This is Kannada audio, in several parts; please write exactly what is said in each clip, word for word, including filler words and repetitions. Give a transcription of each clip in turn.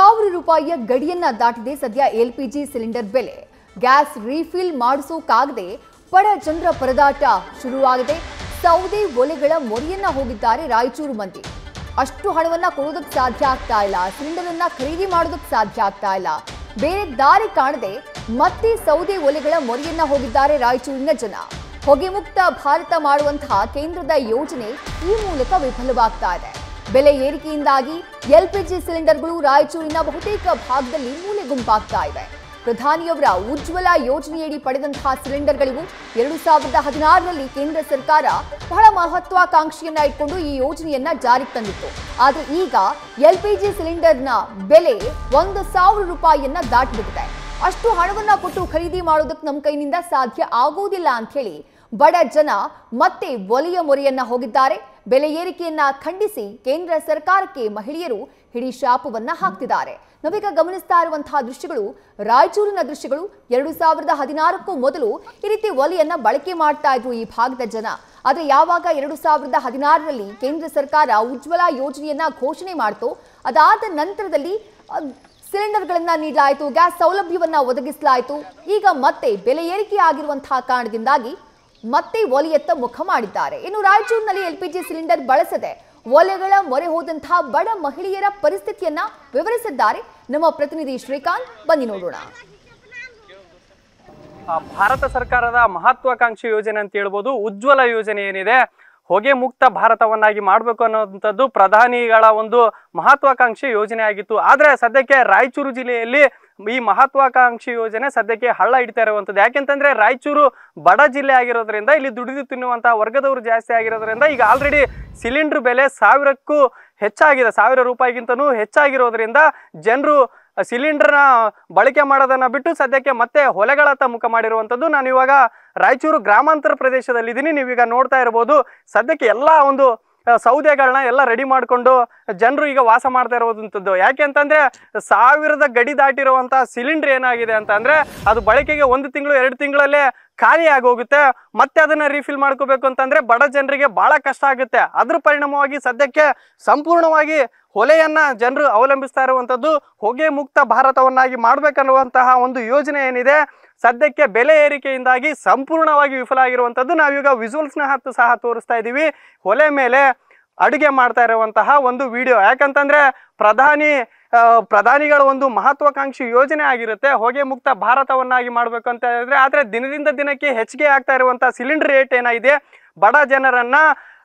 ಸಾವಿರ ರೂಪಾಯಿಯ ಗಡಿಯನ್ನ ದಾಟಿದೆ ಸದ್ಯ ಎಲ್ಪಿಜಿ ಸಿಲಿಂಡರ್ ಬೆಲೆ. ಗ್ಯಾಸ್ ರೀಫಿಲ್ ಮಾಡಿಸೋಕಾಗದೆ ಬಡ ಜನರ ಪರದಾಟ ಶುರುವಾಗಿದೆ. ಸೌದೆ ಒಲೆಗಳ ಮೊರೆಯನ್ನ ಹೋಗಿದ್ದಾರೆ ರಾಯಚೂರು ಮಂದಿ. ಅಷ್ಟು ಹಣವನ್ನ ಕೊಡೋದಕ್ಕೆ ಸಾಧ್ಯ ಆಗ್ತಾ ಇಲ್ಲ, ಸಿಲಿಂಡರ್ ಅನ್ನ ಖರೀದಿ ಮಾಡೋದಕ್ಕೆ ಸಾಧ್ಯ ಆಗ್ತಾ ಇಲ್ಲ. ಬೇರೆ ದಾರಿ ಕಾಣದೆ ಮತ್ತೆ ಸೌದೆ ಒಲೆಗಳ ಮೊರೆಯನ್ನ ಹೋಗಿದ್ದಾರೆ ರಾಯಚೂರಿನ ಜನ. ಹೊಗೆ ಮುಕ್ತ ಭಾರತ ಮಾಡುವಂತಹ ಕೇಂದ್ರದ ಯೋಜನೆ ಈ ಮೂಲಕ ವಿಫಲವಾಗ್ತಾ ಇದೆ. ಬೆಲೆ ಏರಿಕೆಯಿಂದಾಗಿ ಎಲ್ಪಿಜಿ ಸಿಲಿಂಡರ್ಗಳು ರಾಯಚೂರಿನ ಬಹುತೇಕ ಭಾಗದಲ್ಲಿ ಮೂಲೆ ಗುಂಪಾಗ್ತಾ ಇವೆ. ಪ್ರಧಾನಿಯವರ ಉಜ್ವಲ ಯೋಜನೆಯಡಿ ಪಡೆದಂತಹ ಸಿಲಿಂಡರ್ಗಳಿಗೂ ಎರಡು ಸಾವಿರದ ಹದಿನಾರರಲ್ಲಿ ಕೇಂದ್ರ ಸರ್ಕಾರ ಬಹಳ ಮಹತ್ವಾಕಾಂಕ್ಷೆಯನ್ನ ಇಟ್ಕೊಂಡು ಈ ಯೋಜನೆಯನ್ನ ಜಾರಿಗೆ ತಂದಿತ್ತು. ಆದ್ರೆ ಈಗ ಎಲ್ಪಿಜಿ ಸಿಲಿಂಡರ್ನ ಬೆಲೆ ಒಂದು ಸಾವಿರ ರೂಪಾಯಿಯನ್ನ ದಾಟಿಬಿಟ್ಟಿದೆ. ಅಷ್ಟು ಹಣವನ್ನ ಕೊಟ್ಟು ಖರೀದಿ ಮಾಡೋದಕ್ಕೆ ನಮ್ಮ ಕೈನಿಂದ ಸಾಧ್ಯ ಆಗೋದಿಲ್ಲ ಅಂತ ಹೇಳಿ ಬಡ ಜನ ಮತ್ತೆ ಒಲೆಯ ಮೊರೆಯನ್ನ ಹೋಗಿದ್ದಾರೆ. ಬೆಲೆ ಏರಿಕೆಯನ್ನ ಖಂಡಿಸಿ ಕೇಂದ್ರ ಸರ್ಕಾರಕ್ಕೆ ಮಹಿಳೆಯರು ಹಿಡಿ ಶಾಪವನ್ನ ಹಾಕ್ತಿದ್ದಾರೆ. ನಾವೀಗ ಗಮನಿಸ್ತಾ ಇರುವಂತಹ ದೃಶ್ಯಗಳು ರಾಯಚೂರಿನ ದೃಶ್ಯಗಳು. ಎರಡು ಸಾವಿರದ ಹದಿನಾರಕ್ಕೂ ಮೊದಲು ಈ ರೀತಿ ಒಲೆಯನ್ನ ಬಳಕೆ ಮಾಡ್ತಾ ಇದ್ರು ಈ ಭಾಗದ ಜನ. ಆದ್ರೆ ಯಾವಾಗ ಎರಡು ಸಾವಿರದ ಹದಿನಾರರಲ್ಲಿ ಕೇಂದ್ರ ಸರ್ಕಾರ ಉಜ್ವಲ ಯೋಜನೆಯನ್ನ ಘೋಷಣೆ ಮಾಡ್ತೋ, ಅದಾದ ನಂತರದಲ್ಲಿ ಸಿಲಿಂಡರ್ಗಳನ್ನ ನೀಡಲಾಯಿತು, ಗ್ಯಾಸ್ ಸೌಲಭ್ಯವನ್ನ ಒದಗಿಸಲಾಯಿತು. ಈಗ ಮತ್ತೆ ಬೆಲೆ ಏರಿಕೆ ಆಗಿರುವಂತಹ ಕಾರಣದಿಂದಾಗಿ ಮತ್ತೆ ಒಲೆಯತ್ತ ಮುಖ ಮಾಡಿದ್ದಾರೆ. ಇನ್ನು ರಾಯಚೂರಿನಲ್ಲಿ ಎಲ್ಪಿಜಿ ಸಿಲಿಂಡರ್ ಬಳಸದೆ ಒಲೆಗಳ ಮೊರೆ ಹೋದಂತಹ ಬಡ ಮಹಿಳೆಯರ ಪರಿಸ್ಥಿತಿಯನ್ನ ವಿವರಿಸಿದ್ದಾರೆ ನಮ್ಮ ಪ್ರತಿನಿಧಿ ಶ್ರೀಕಾಂತ್. ಬನ್ನಿ ನೋಡೋಣ. ಭಾರತ ಸರ್ಕಾರದ ಮಹತ್ವಾಕಾಂಕ್ಷಿ ಯೋಜನೆ ಅಂತ ಹೇಳ್ಬೋದು. ಉಜ್ವಲ ಯೋಜನೆ ಏನಿದೆ, ಹೊಗೆ ಮುಕ್ತ ಭಾರತವನ್ನಾಗಿ ಮಾಡಬೇಕು ಅನ್ನೋಂಥದ್ದು ಪ್ರಧಾನಿಗಳ ಒಂದು ಮಹತ್ವಾಕಾಂಕ್ಷಿ ಯೋಜನೆ ಆಗಿತ್ತು. ಆದರೆ ಸದ್ಯಕ್ಕೆ ರಾಯಚೂರು ಜಿಲ್ಲೆಯಲ್ಲಿ ಈ ಮಹತ್ವಾಕಾಂಕ್ಷಿ ಯೋಜನೆ ಸದ್ಯಕ್ಕೆ ಹಳ್ಳ ಹಿಡಿತಾ ಇರುವಂಥದ್ದು. ಯಾಕೆಂತಂದ್ರೆ ರಾಯಚೂರು ಬಡ ಜಿಲ್ಲೆ ಆಗಿರೋದ್ರಿಂದ ಇಲ್ಲಿ ದುಡಿದು ತಿನ್ನುವಂತಹ ವರ್ಗದವರು ಜಾಸ್ತಿ ಆಗಿರೋದ್ರಿಂದ ಈಗ ಆಲ್ರೆಡಿ ಸಿಲಿಂಡರ್ ಬೆಲೆ ಸಾವಿರಕ್ಕೂ ಹೆಚ್ಚಾಗಿದೆ, ಸಾವಿರ ರೂಪಾಯಿಗಿಂತನೂ ಹೆಚ್ಚಾಗಿರೋದ್ರಿಂದ ಜನರು ಸಿಲಿಂಡರ್ನ ಬಳಕೆ ಮಾಡೋದನ್ನ ಬಿಟ್ಟು ಸದ್ಯಕ್ಕೆ ಮತ್ತೆ ಹೊಲೆಗಳತ್ತ ಮುಖ ಮಾಡಿರುವಂಥದ್ದು. ನಾನು ಇವಾಗ ರಾಯಚೂರು ಗ್ರಾಮಾಂತರ ಪ್ರದೇಶದಲ್ಲಿದ್ದೀನಿ. ನೀವೀಗ ನೋಡ್ತಾ ಇರ್ಬೋದು, ಸದ್ಯಕ್ಕೆ ಎಲ್ಲ ಒಂದು ಸೌದೆಗಳನ್ನ ಎಲ್ಲ ರೆಡಿ ಮಾಡಿಕೊಂಡು ಜನರು ಈಗ ವಾಸ ಮಾಡ್ತಾ ಇರುವಂಥದ್ದು. ಯಾಕೆ ಅಂತಂದ್ರೆ ಸಾವಿರದ ಗಡಿ ದಾಟಿರುವಂತಹ ಸಿಲಿಂಡರ್ ಏನಾಗಿದೆ ಅಂತ ಅಂದ್ರೆ ಅದು ಬಳಕೆಗೆ ಒಂದು ತಿಂಗಳು ಎರಡು ತಿಂಗಳಲ್ಲೇ ಖಾಲಿ ಆಗೋಗುತ್ತೆ. ಮತ್ತೆ ಅದನ್ನ ರೀಫಿಲ್ ಮಾಡ್ಕೋಬೇಕು ಅಂತಂದ್ರೆ ಬಡ ಜನರಿಗೆ ಬಹಳ ಕಷ್ಟ ಆಗುತ್ತೆ. ಅದ್ರ ಪರಿಣಾಮವಾಗಿ ಸದ್ಯಕ್ಕೆ ಸಂಪೂರ್ಣವಾಗಿ ಹೊಲೆಯನ್ನ ಜನರು ಅವಲಂಬಿಸ್ತಾ ಇರುವಂಥದ್ದು. ಹೊಗೆ ಮುಕ್ತ ಭಾರತವನ್ನಾಗಿ ಮಾಡ್ಬೇಕನ್ನುವಂತಹ ಒಂದು ಯೋಜನೆ ಏನಿದೆ ಸದ್ಯಕ್ಕೆ ಬೆಲೆ ಏರಿಕೆಯಿಂದಾಗಿ ಸಂಪೂರ್ಣವಾಗಿ ವಿಫಲ ಆಗಿರುವಂಥದ್ದು. ನಾವೀಗ ವಿಜುವಲ್ಸ್ನ ಹತ್ತು ಸಹ ತೋರಿಸ್ತಾ ಇದ್ದೀವಿ. ಹೊಲೆ ಮೇಲೆ ಅಡುಗೆ ಮಾಡ್ತಾ ಇರುವಂತಹ ಒಂದು ವಿಡಿಯೋ. ಯಾಕಂತಂದ್ರೆ ಪ್ರಧಾನಿ ಪ್ರಧಾನಿಗಳ ಒಂದು ಮಹತ್ವಾಕಾಂಕ್ಷಿ ಯೋಜನೆ ಆಗಿರುತ್ತೆ ಹೊಗೆ ಮುಕ್ತ ಭಾರತವನ್ನಾಗಿ ಮಾಡ್ಬೇಕು ಅಂತ ಹೇಳಿದ್ರೆ. ಆದ್ರೆ ದಿನದಿಂದ ದಿನಕ್ಕೆ ಹೆಚ್ಚಿಗೆ ಆಗ್ತಾ ಇರುವಂತಹ ಸಿಲಿಂಡರ್ ರೇಟ್ ಏನಿದೆ ಬಡ ಜನರನ್ನ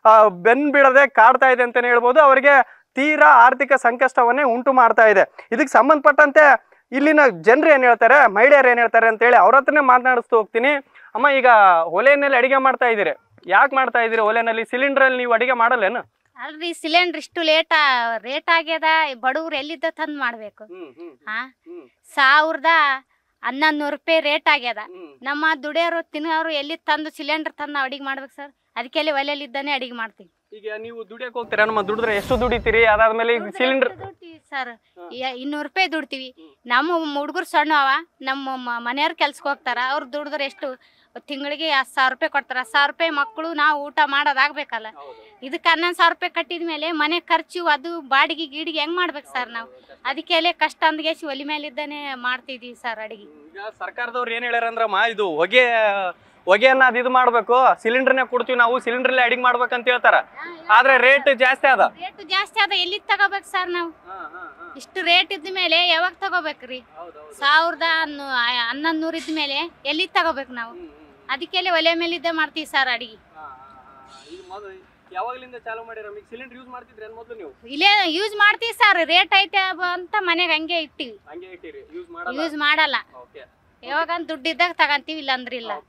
ಬೆನ್ ಬಿಡದೆ ಕಾಡ್ತಾ ಇದೆ ಅಂತಾನೆ ಹೇಳ್ಬೋದು. ಅವರಿಗೆ ತೀರಾ ಆರ್ಥಿಕ ಸಂಕಷ್ಟವನ್ನೇ ಉಂಟು ಮಾಡ್ತಾ ಇದೆ. ಇದಕ್ಕೆ ಸಂಬಂಧಪಟ್ಟಂತೆ ಇಲ್ಲಿನ ಜನರು ಏನ್ ಹೇಳ್ತಾರೆ, ಮಹಿಳೆಯರು ಏನ್ ಹೇಳ್ತಾರೆ ಅಂತ ಹೇಳಿ ಅವ್ರ ಹತ್ರನೇ ಮಾತನಾಡಿಸ್ತು ಹೋಗ್ತೀನಿ. ಅಮ್ಮ, ಈಗ ಒಲೆಯಲ್ಲಿ ಅಡಿಗೆ ಮಾಡ್ತಾ ಇದ್ದೀರಿ, ಯಾಕೆ ಮಾಡ್ತಾ ಇದ್ದೀರಿ? ಒಲೆನಲ್ಲಿ ಸಿಲಿಂಡರ್ ಅಲ್ಲಿ ನೀವು ಅಡಿಗೆ ಮಾಡಲ್ಲೇನು? ಅಲ್ರಿ, ಸಿಲಿಂಡರ್ ಇಷ್ಟು ಲೇಟ್ ರೇಟ್ ಆಗ್ಯದ, ಬಡವ್ರು ಎಲ್ಲಿದ್ದ ತಂದ್ ಮಾಡ್ಬೇಕು. ಹಾ, ಸಾವಿರದ ಹನ್ನೊಂದು ನೂರು ರೂಪಾಯಿ ರೇಟ್ ಆಗ್ಯದ. ನಮ್ಮ ದುಡಿಯೋರು ತಿನ್ನೋರು ಎಲ್ಲಿ ತಂದು ಸಿಲಿಂಡರ್ ತಂದು ಅಡಿಗೆ ಮಾಡ್ಬೇಕು ಸರ್. ಅದಕ್ಕೆಲ್ಲಿ ಒಲೆಯಲ್ಲಿದ್ದಾನೆ ಅಡಿಗೆ ಮಾಡ್ತೀವಿ. ಈಗ ನೀವು ದುಡಿಯಕ್ ಹೋಗ್ತೀರಾ? ನಮ್ಮ ದುಡಿದ್ರೆ ಎಷ್ಟು ದುಡಿತೀರಿ? ಅದಾದ್ಮೇಲೆ ಸಿಲಿಂಡರ್ ದುಡ್ತೀವಿ ಸರ್, ಇನ್ನೂರು ರೂಪಾಯಿ ದುಡ್ತೀವಿ. ನಮ್ಮ ಹುಡುಗರು ಸಣ್ಣ ಅವ, ನಮ್ಮ ಮನೆಯವ್ರು ಕೆಲ್ಸಕ್ಕೆ ಹೋಗ್ತಾರ. ಅವ್ರು ದುಡಿದ್ರೆ ಎಷ್ಟು ತಿಂಗಳಿಗೆ ಹತ್ತು ಸಾವಿರ ರೂಪಾಯಿ ಕೊಡ್ತಾರ. ಸಾವಿರ ರೂಪಾಯಿ ಮಕ್ಕಳು ನಾವು ಊಟ ಮಾಡೋದಾಗ್ಬೇಕಲ್ಲ. ಇದಕ್ಕೆ ಹನ್ನೊಂದು ಸಾವಿರ ರೂಪಾಯಿ ಕಟ್ಟಿದ್ಮೇಲೆ ಮನೆ ಖರ್ಚು ಅದು ಬಾಡಿಗೆ ಗೀಡಿಗೆ ಹೆಂಗ್ ಮಾಡ್ಬೇಕು ಸರ್ ನಾವು? ಅದಕ್ಕೆಲ್ಲೇ ಕಷ್ಟ ಅಂದ್ಗೇಸಿ ಒಲಿ ಮೇಲಿದ್ದಾನೆ ಮಾಡ್ತಿದೀವಿ ಸರ್ ಅಡಿಗೆ. ಸರ್ಕಾರದವ್ರು ಏನ್ ಹೇಳ್ಯಾರಂದ್ರಮ್ಮ, ಇದು ಹೊಗೆ ಹೊಗೆಯನ್ನ ಅದು ಇದು ಮಾಡ್ಬೇಕು, ಸಿಲಿಂಡರ್ನೇ ಕೊಡ್ತೀವಿ ನಾವು, ಸಿಲಿಂಡರ್ಲೆ ಅಡಿಗೆ ಮಾಡ್ಬೇಕಂತ ಹೇಳ್ತಾರ. ಆದ್ರೆ ರೇಟ್ ಜಾಸ್ತಿ ಅದ. ರೇಟ್ ಜಾಸ್ತಿ ಅದ, ಎಲ್ಲಿ ತಗೋಬೇಕು ಸರ್ ನಾವು? ಇಷ್ಟು ರೇಟ್ ಇದ್ದ ಮೇಲೆ ಯಾವಾಗ ತಗೋಬೇಕ್ರಿ? ಸಾವಿರದ ಹನ್ನೊಂದು ನೂರ ಇದ್ದ ಮೇಲೆ ಎಲ್ಲಿ ತಗೋಬೇಕು ನಾವು? ಅದಕ್ಕೆಲ್ಲ ಒಲೆ ಮೇಲೆ ಇದ್ದೇ ಮಾಡ್ತೀವಿ ಸರ್ ಅಡಿಗೆ. ಯಾವಾಗಲಿಂದ ಚಾಲು ಮಾಡಿರ? ಸಿಲಿಂಡರ್ ಯೂಸ್ ಮಾಡ್ತಿದ್ರಿ ಮೊದಲು ನೀವು? ಇಲ್ಲೇ ಯೂಸ್ ಮಾಡ್ತೀವಿ ಸರ್, ರೇಟ್ ಐತೆ ಅಂತ ಮನೆಗೆ ಹಂಗೆ ಇಟ್ಟಿವಿ. ಹಂಗೆ ಇಟ್ಟಿರಿ, ಯೂಸ್ ಮಾಡಲ್ಲ? ಯೂಸ್ ಮಾಡಲ್ಲ. ಯಾವಾಗ ದುಡ್ಡು ಇದ್ದಾಗ ತಗಂತೀವಿ, ಇಲ್ಲ ಅಂದ್ರೆ ಇಲ್ಲ.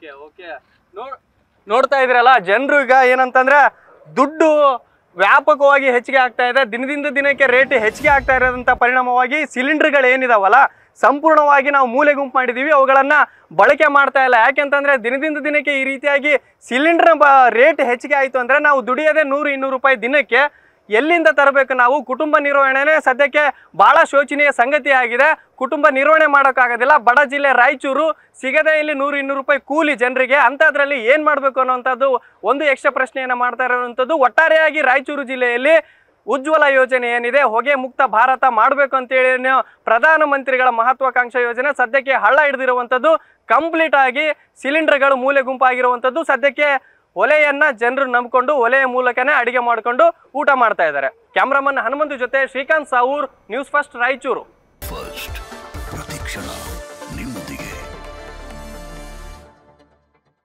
ನೋಡ್ತಾ ಇದ್ರಲ್ಲ ಜನರು ಈಗ ಏನಂತಂದ್ರೆ ದುಡ್ಡು ವ್ಯಾಪಕವಾಗಿ ಹೆಚ್ಚಿಗೆ ಆಗ್ತಾ ಇದೆ. ದಿನದಿಂದ ದಿನಕ್ಕೆ ರೇಟ್ ಹೆಚ್ಚಿಗೆ ಆಗ್ತಾ ಇರೋದಂತ ಪರಿಣಾಮವಾಗಿ ಸಿಲಿಂಡರ್ಗಳು ಏನಿದಾವಲ್ಲ ಸಂಪೂರ್ಣವಾಗಿ ನಾವು ಮೂಲೆ ಗುಂಪು ಮಾಡಿದೀವಿ, ಅವುಗಳನ್ನ ಬಳಕೆ ಮಾಡ್ತಾ ಇಲ್ಲ. ಯಾಕೆಂತಂದ್ರೆ ದಿನದಿಂದ ದಿನಕ್ಕೆ ಈ ರೀತಿಯಾಗಿ ಸಿಲಿಂಡರ್ ರೇಟ್ ಹೆಚ್ಚಿಗೆ ಆಯ್ತು ಅಂದ್ರೆ ನಾವು ದುಡಿಯೋದೇ ನೂರು ಇನ್ನೂರು ರೂಪಾಯಿ ದಿನಕ್ಕೆ. ಎಲ್ಲಿಂದ ತರಬೇಕು ನಾವು? ಕುಟುಂಬ ನಿರ್ವಹಣೆನೇ ಸದ್ಯಕ್ಕೆ ಬಹಳ ಶೋಚನೀಯ ಸಂಗತಿ ಆಗಿದೆ. ಕುಟುಂಬ ನಿರ್ವಹಣೆ ಮಾಡೋಕ್ಕಾಗೋದಿಲ್ಲ. ಬಡ ಜಿಲ್ಲೆ ರಾಯಚೂರು, ಸಿಗದೆ ಇಲ್ಲಿ ನೂರು ಇನ್ನೂರು ರೂಪಾಯಿ ಕೂಲಿ ಜನರಿಗೆ. ಅಂಥದ್ರಲ್ಲಿ ಏನು ಮಾಡಬೇಕು ಅನ್ನೋಂಥದ್ದು ಒಂದು ಯಕ್ಷ ಪ್ರಶ್ನೆಯನ್ನು ಮಾಡ್ತಾ ಇರುವಂಥದ್ದು. ಒಟ್ಟಾರೆಯಾಗಿ ರಾಯಚೂರು ಜಿಲ್ಲೆಯಲ್ಲಿ ಉಜ್ವಲ ಯೋಜನೆ ಏನಿದೆ ಹೊಗೆ ಮುಕ್ತ ಭಾರತ ಮಾಡಬೇಕು ಅಂತೇಳಿ ಪ್ರಧಾನಮಂತ್ರಿಗಳ ಮಹತ್ವಾಕಾಂಕ್ಷೆ ಯೋಜನೆ ಸದ್ಯಕ್ಕೆ ಹಳ್ಳ ಹಿಡಿದಿರುವಂಥದ್ದು ಕಂಪ್ಲೀಟ್ ಆಗಿ ಸಿಲಿಂಡರ್ಗಳು ಮೂಲೆ ಗುಂಪಾಗಿರುವಂಥದ್ದು ಸದ್ಯಕ್ಕೆ ಒಲೆಯನ್ನ ಜನರು ನಂಬಿಕೊಂಡು ಒಲೆಯ ಮೂಲಕನೇ ಅಡಿಗೆ ಮಾಡಿಕೊಂಡು ಊಟ ಮಾಡ್ತಾ ಇದ್ದಾರೆ. ಕ್ಯಾಮ್ರಾಮನ್ ಹನುಮಂತು ಜೊತೆ ಶ್ರೀಕಾಂತ್ ಸಾವೂರ್, ನ್ಯೂಸ್ ಫಸ್ಟ್ ರಾಯಚೂರು.